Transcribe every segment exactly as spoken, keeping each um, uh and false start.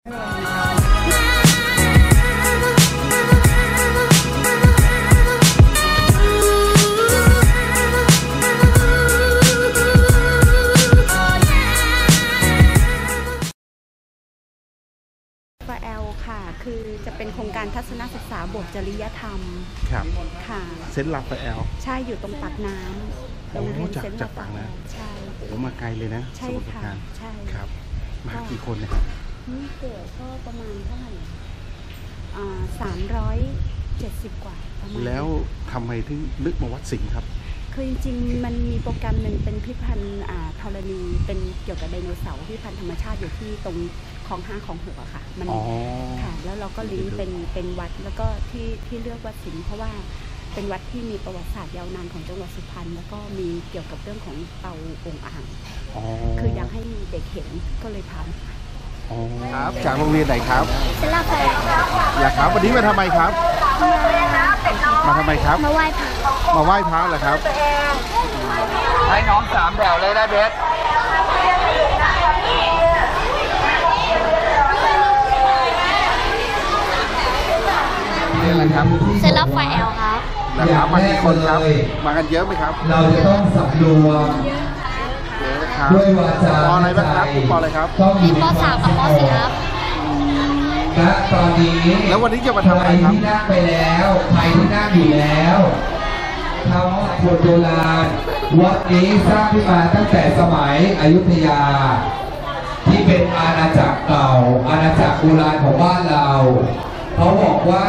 ไฟแอลค่ะคือจะเป็นโครงการทัศนศึกษาบทจริยธรรมครับค่ะเซนต์ลาฟาเอลใช่อยู่ตรงปากน้ำโรงเรียนเซนต์ลาฟาเอลใช่โอ้มาไกลเลยนะใช่ค่ะใช่ครับมากี่คนเนี่ยนี่เกิดก็ประมาณเท่าไหร่อ่าสามร้อยเจ็ดสิบกว่าประมาณแล้วทำไมถึงนึกมาวัดสิงห์ครับคือจริงๆมันมีโปรแกรมหนึ่งเป็นพิพิธภัณฑ์ธรณีเป็นเกี่ยวกับไดโนเสาร์พิพิธภัณฑ์ธรรมชาติอยู่ที่ตรงคลองห้าคลองหกอะค่ะมันค่ะแล้วเราก็ลิงก์เป็นเป็นวัดแล้วก็ที่ที่เลือกวัดสิงห์เพราะว่าเป็นวัดที่มีประวัติศาสตร์ยาวนานของจังหวัดสุพรรณแล้วก็มีเกี่ยวกับเรื่องของเตาองอ่างคืออยากให้เด็กเห็นก็เลยทำครับจากโรงเรียนไหนครับเซนต์ลาฟาเอลอยากครับวันนี้มาทำไมครับมาทำไมครับมาไหว้พระมาไหว้พระเหรอครับให้น้องสามแถวเลยนะเบสนี่อะไรครับเซนต์ลาฟาเอลครับนะครับมากี่คนครับมากันเยอะไหมครับเราจะต้องสำรวมด้วยวาจาปออะไรบ้างครับปออะไรครับมีปอสามกับปอสี่ครับณตอนนี้แล้ววันนี้จะมาทำอะไรครับที่นั่งไปแล้วใครที่นั่งอยู่แล้วทำขวดโบราณวัดนี้สร้างขึ้นมาตั้งแต่สมัยอยุธยาที่เป็นอาณาจักรเก่าอาณาจักรโบราณของบ้านเราเขาบอกว่า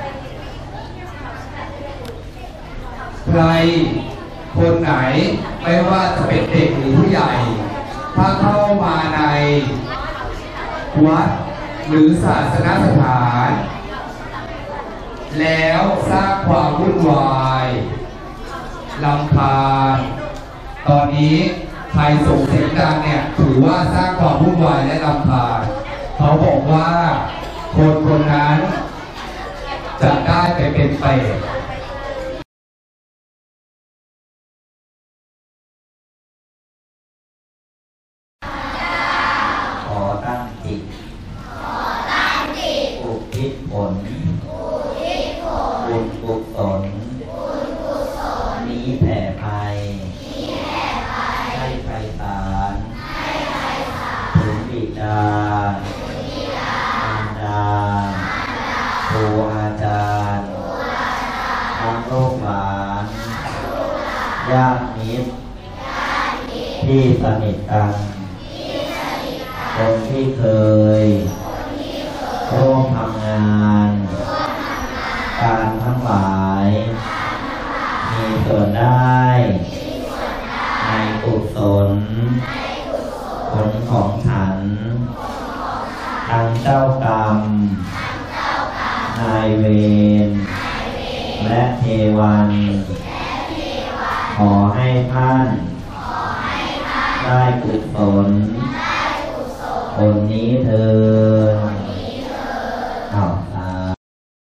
ใครคนไหนไม่ว่าจะเป็นเด็กหรือผู้ใหญ่ถ้าเข้ามาในวัดหรือศาสนสถานแล้วสร้างความวุ่นวายรำคาญตอนนี้ใครส่งเสียงดังเนี่ยถือว่าสร้างความวุ่นวายและรำคาญเขาบอกว่าคนคนนั้นจะได้ไปเป็นเปรตขอตั้งจิตอุทิศผลบุญกุศลนี้แผ่ภัยให้ไพศาลถึงบิดามารดาครูอาจารย์ทั้งลูกหลานญาติมิตรที่สนิทกันคนที่เคยร่วมทำงานการทั้งหลายมีส่วนได้ในกุศลผลของฉันทั้งเจ้ากรรมนายเวรและเทวันขอให้ท่านได้กุศลคนนี้เธออ้าว